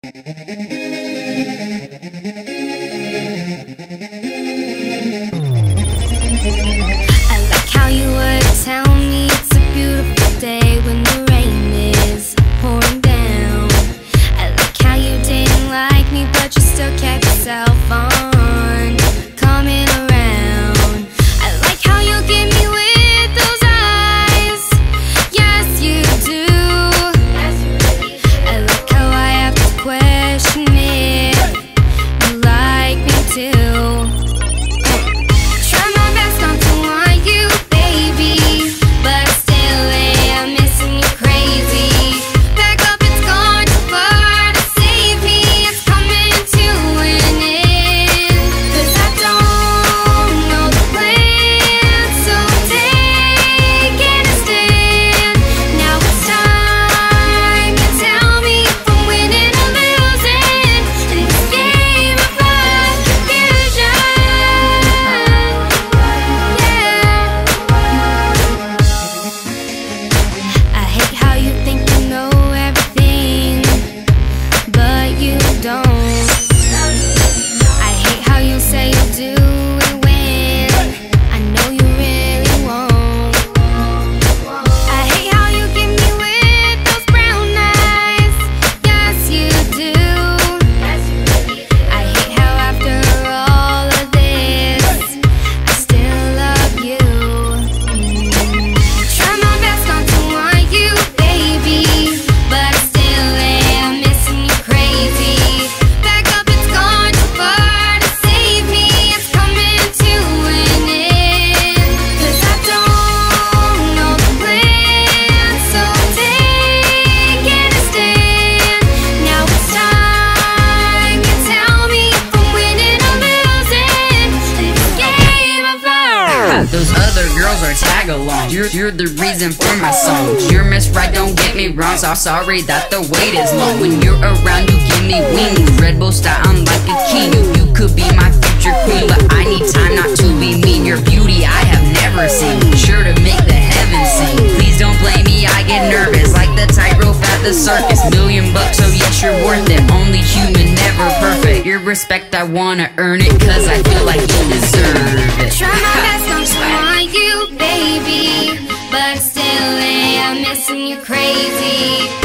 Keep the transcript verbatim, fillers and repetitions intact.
I like how you would tell me it's a beautiful day when the rain is pouring down. I like how you didn't like me, but you still kept yourself on coming around. I like how you give me with those eyes. Yes, you do. I like how I have to question if you like me too. Try my best not to want you, baby, but still am missing you crazy. Back up, it's gone too far to save me. It's coming to an end, 'cause I don't know the plan. So take it a stand. Now it's time to tell me if I'm winning or losing in this game of love confusion. I hate how you think you know everything, but you don't. I hate how you say you'll do it when I know you really won't. I hate how you give me with those brown eyes. Yes, you do. I hate how after all of this, I still love you. Try my best not to want you, baby, but I still am missing you crazy. Back up, it's gone too far to save me. It's coming to an end, 'cause I don't know the plan. So take it a stand. Now it's time to tell me if I'm winning or losing in this game of love. Those other girls are tag-along. You're, you're the reason for my songs. You're Miss Right, don't get me wrong. So sorry that the wait is long. When you're around, you give me wings. Red Bull style, I'm like a king. You, you could be my future queen, but I need time not to be mean. Your beauty I have never seen, sure to make the heavens sing. Please don't blame me, I get nervous like the tightrope at the circus. Million bucks, so yes, you're worth it. Only human, never perfect. Your respect, I wanna earn it, 'cause I feel like you deserve it. Try my best not to want you, baby, but still am missing you crazy.